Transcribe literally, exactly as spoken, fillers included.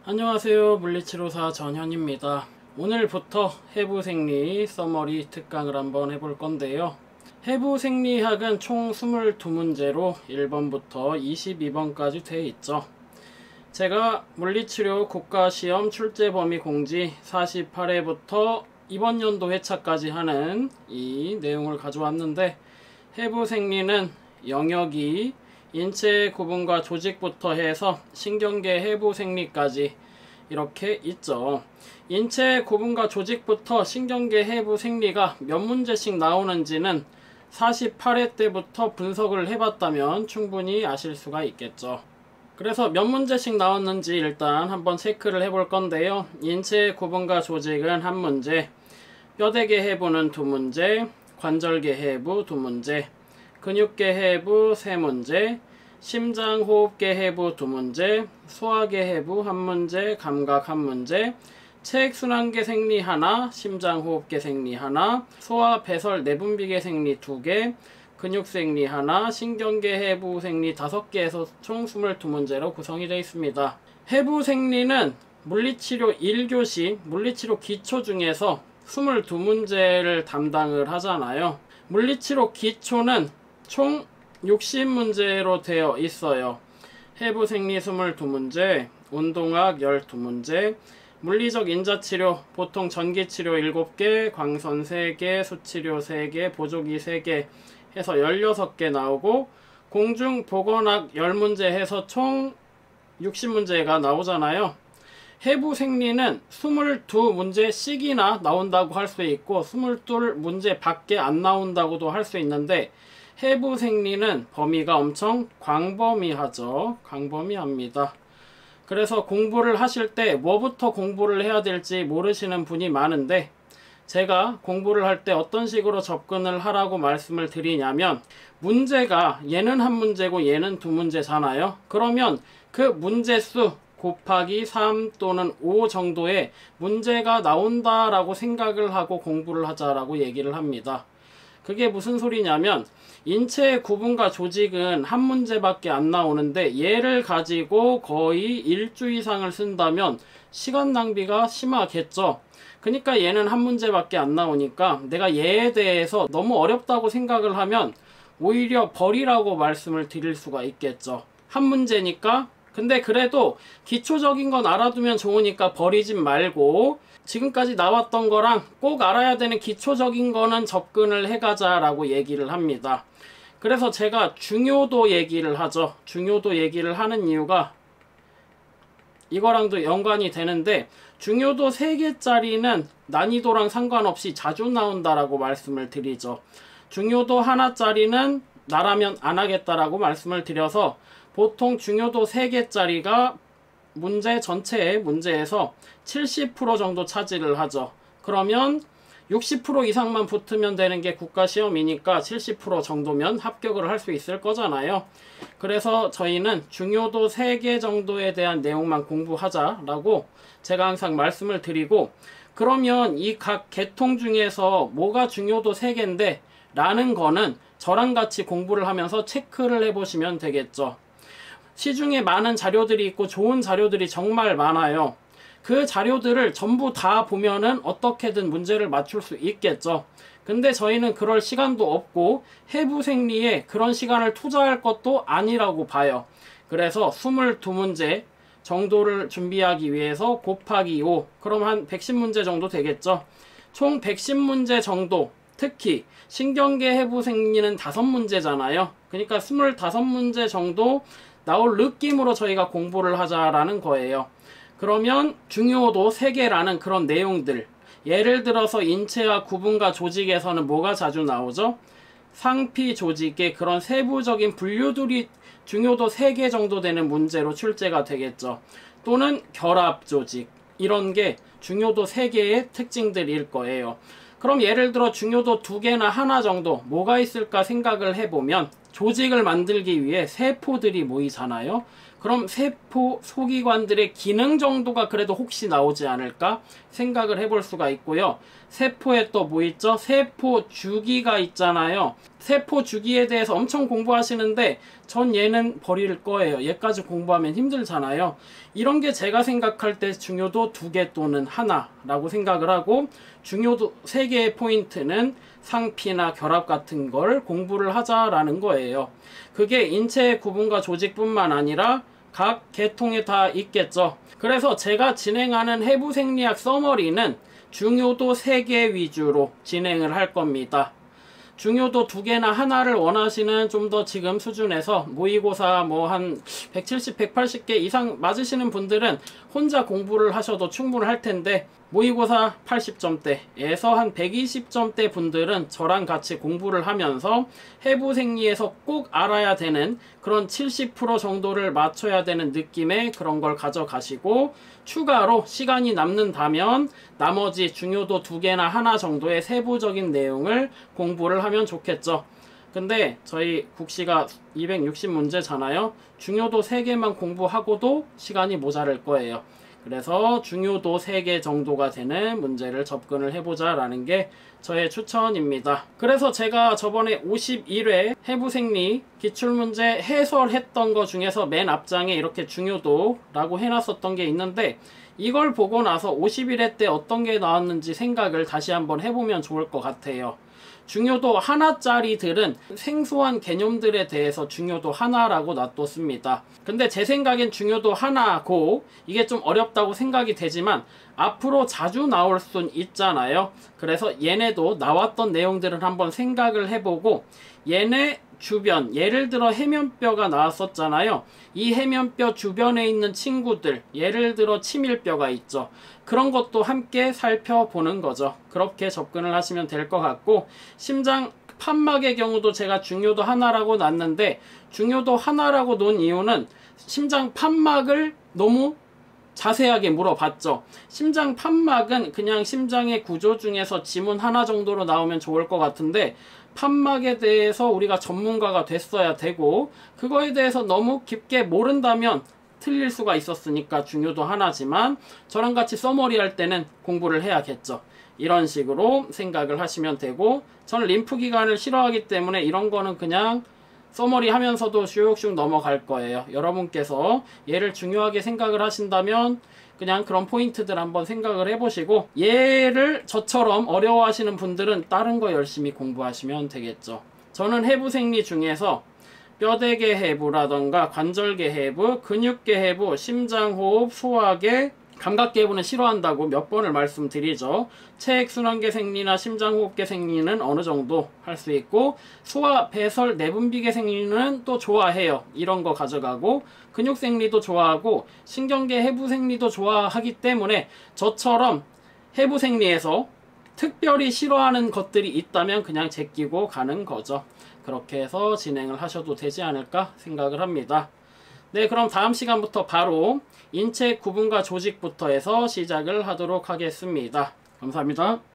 안녕하세요. 물리치료사 전현입니다. 오늘부터 해부생리 서머리 특강을 한번 해볼 건데요. 해부생리학은 총 이십이 문제로 일 번부터 이십이 번까지 되어 있죠. 제가 물리치료 국가시험 출제범위 공지 사십팔 회부터 이번 연도 회차까지 하는 이 내용을 가져왔는데, 해부생리는 영역이 인체 구분과 조직부터 해서 신경계 해부생리까지 이렇게 있죠. 인체 구분과 조직부터 신경계 해부생리가 몇 문제씩 나오는지는 사십팔 회 때부터 분석을 해봤다면 충분히 아실 수가 있겠죠. 그래서 몇 문제씩 나왔는지 일단 한번 체크를 해볼 건데요. 인체 구분과 조직은 한 문제, 뼈대계 해부는 두 문제, 관절계 해부 두 문제, 근육계 해부 세 문제, 심장호흡계 해부 두 문제, 소화계 해부 한 문제, 감각 한 문제, 체액순환계 생리 하나, 심장호흡계 생리 하나, 소화 배설 내분비계 생리 두 개, 근육 생리 하나, 신경계 해부 생리 다섯 개에서 총 이십이 문제로 구성이 되어 있습니다. 해부 생리는 물리치료 일 교시 물리치료 기초 중에서 이십이 문제를 담당을 하잖아요. 물리치료 기초는 총 육십 문제로 되어 있어요. 해부생리 이십이 문제, 운동학 십이 문제, 물리적 인자치료 보통 전기치료 일곱 개, 광선 세 개, 수치료 세 개, 보조기 세 개 해서 십육 개 나오고, 공중보건학 십 문제 해서 총 육십 문제가 나오잖아요. 해부생리는 이십이 문제씩이나 나온다고 할 수 있고 이십이 문제 밖에 안 나온다고도 할 수 있는데, 해부생리는 범위가 엄청 광범위하죠. 광범위합니다. 그래서 공부를 하실 때 뭐부터 공부를 해야 될지 모르시는 분이 많은데, 제가 공부를 할 때 어떤 식으로 접근을 하라고 말씀을 드리냐면, 문제가 얘는 한 문제고 얘는 두 문제잖아요. 그러면 그 문제수 곱하기 삼 또는 오 정도의 문제가 나온다라고 생각을 하고 공부를 하자라고 얘기를 합니다. 그게 무슨 소리냐면, 인체의 구분과 조직은 한 문제밖에 안 나오는데 얘를 가지고 거의 일주 이상을 쓴다면 시간 낭비가 심하겠죠. 그러니까 얘는 한 문제밖에 안 나오니까 내가 얘에 대해서 너무 어렵다고 생각을 하면 오히려 버리라고 말씀을 드릴 수가 있겠죠. 한 문제니까. 근데 그래도 기초적인 건 알아두면 좋으니까 버리진 말고, 지금까지 나왔던 거랑 꼭 알아야 되는 기초적인 거는 접근을 해가자 라고 얘기를 합니다. 그래서 제가 중요도 얘기를 하죠. 중요도 얘기를 하는 이유가 이거랑도 연관이 되는데, 중요도 세 개짜리는 난이도랑 상관없이 자주 나온다라고 말씀을 드리죠. 중요도 하나짜리는 나라면 안 하겠다라고 말씀을 드려서, 보통 중요도 세 개짜리가 문제 전체의 문제에서 칠십 퍼센트 정도 차지를 하죠. 그러면 육십 퍼센트 이상만 붙으면 되는 게 국가시험이니까 칠십 퍼센트 정도면 합격을 할 수 있을 거잖아요. 그래서 저희는 중요도 세 개 정도에 대한 내용만 공부하자라고 제가 항상 말씀을 드리고, 그러면 이 각 계통 중에서 뭐가 중요도 세 개인데 라는 거는 저랑 같이 공부를 하면서 체크를 해보시면 되겠죠. 시중에 많은 자료들이 있고 좋은 자료들이 정말 많아요. 그 자료들을 전부 다 보면은 어떻게든 문제를 맞출 수 있겠죠. 근데 저희는 그럴 시간도 없고 해부생리에 그런 시간을 투자할 것도 아니라고 봐요. 그래서 이십이 문제 정도를 준비하기 위해서 곱하기 오, 그럼 한 백십 문제 정도 되겠죠. 총 백십 문제 정도, 특히 신경계 해부생리는 다섯 문제잖아요. 그러니까 이십오 문제 정도 나올 느낌으로 저희가 공부를 하자라는 거예요. 그러면 중요도 세 개라는 그런 내용들, 예를 들어서 인체와 구분과 조직에서는 뭐가 자주 나오죠? 상피 조직의 그런 세부적인 분류들이 중요도 세 개 정도 되는 문제로 출제가 되겠죠. 또는 결합 조직, 이런 게 중요도 세 개의 특징들일 거예요. 그럼 예를 들어 중요도 두 개나 하나 정도 뭐가 있을까 생각을 해보면, 조직을 만들기 위해 세포들이 모이잖아요. 그럼 세포 소기관들의 기능 정도가 그래도 혹시 나오지 않을까 생각을 해볼 수가 있고요. 세포에 또 뭐 있죠? 세포 주기가 있잖아요. 세포 주기에 대해서 엄청 공부하시는데 전 얘는 버릴 거예요. 얘까지 공부하면 힘들잖아요. 이런 게 제가 생각할 때 중요도 두 개 또는 하나라고 생각을 하고, 중요도 세 개의 포인트는 상피나 결합 같은 걸 공부를 하자라는 거예요. 그게 인체의 구분과 조직뿐만 아니라 각 계통에 다 있겠죠. 그래서 제가 진행하는 해부생리학 서머리는 중요도 세 개 위주로 진행을 할 겁니다. 중요도 두 개나 하나를 원하시는 좀 더 지금 수준에서 모의고사 뭐 한 백칠십, 백팔십 개 이상 맞으시는 분들은 혼자 공부를 하셔도 충분할 텐데, 모의고사 팔십 점대에서 한 백이십 점대 분들은 저랑 같이 공부를 하면서 해부생리에서 꼭 알아야 되는 그런 칠십 퍼센트 정도를 맞춰야 되는 느낌의 그런 걸 가져가시고, 추가로 시간이 남는다면 나머지 중요도 두 개나 하나 정도의 세부적인 내용을 공부를 하면 좋겠죠. 근데 저희 국시가 이백육십 문제잖아요. 중요도 세 개만 공부하고도 시간이 모자랄 거예요. 그래서 중요도 세 개 정도가 되는 문제를 접근을 해보자 라는 게 저의 추천입니다. 그래서 제가 저번에 오십일 회 해부생리 기출문제 해설했던 거 중에서 맨 앞장에 이렇게 중요도라고 해놨었던 게 있는데, 이걸 보고 나서 오십일 회 때 어떤 게 나왔는지 생각을 다시 한번 해보면 좋을 것 같아요. 중요도 하나짜리들은 생소한 개념들에 대해서 중요도 하나라고 놔뒀습니다. 근데 제 생각엔 중요도 하나고 이게 좀 어렵다고 생각이 되지만 앞으로 자주 나올 순 있잖아요. 그래서 얘네도 나왔던 내용들을 한번 생각을 해보고, 얘네 주변, 예를 들어 해면뼈가 나왔었잖아요. 이 해면뼈 주변에 있는 친구들, 예를 들어 치밀뼈가 있죠. 그런 것도 함께 살펴보는 거죠. 그렇게 접근을 하시면 될 것 같고, 심장 판막의 경우도 제가 중요도 하나라고 놨는데, 중요도 하나라고 놓은 이유는 심장 판막을 너무 자세하게 물어봤죠. 심장 판막은 그냥 심장의 구조 중에서 지문 하나 정도로 나오면 좋을 것 같은데, 판막에 대해서 우리가 전문가가 됐어야 되고, 그거에 대해서 너무 깊게 모른다면 틀릴 수가 있었으니까 중요도 하나지만, 저랑 같이 서머리 할 때는 공부를 해야겠죠. 이런 식으로 생각을 하시면 되고, 저는 림프기관을 싫어하기 때문에 이런 거는 그냥 서머리 하면서도 슉슉 넘어갈 거예요. 여러분께서 얘를 중요하게 생각을 하신다면 그냥 그런 포인트들 한번 생각을 해보시고, 얘를 저처럼 어려워하시는 분들은 다른 거 열심히 공부하시면 되겠죠. 저는 해부생리 중에서 뼈대계 해부라던가 관절계 해부, 근육계 해부, 심장호흡, 소화계, 감각계 해부는 싫어한다고 몇 번을 말씀드리죠. 체액순환계 생리나 심장호흡계 생리는 어느 정도 할 수 있고, 소화, 배설, 내분비계 생리는 또 좋아해요. 이런 거 가져가고, 근육 생리도 좋아하고, 신경계 해부 생리도 좋아하기 때문에 저처럼 해부 생리에서 특별히 싫어하는 것들이 있다면 그냥 제끼고 가는 거죠. 그렇게 해서 진행을 하셔도 되지 않을까 생각을 합니다. 네, 그럼 다음 시간부터 바로 인체 구분과 조직부터 해서 시작을 하도록 하겠습니다. 감사합니다.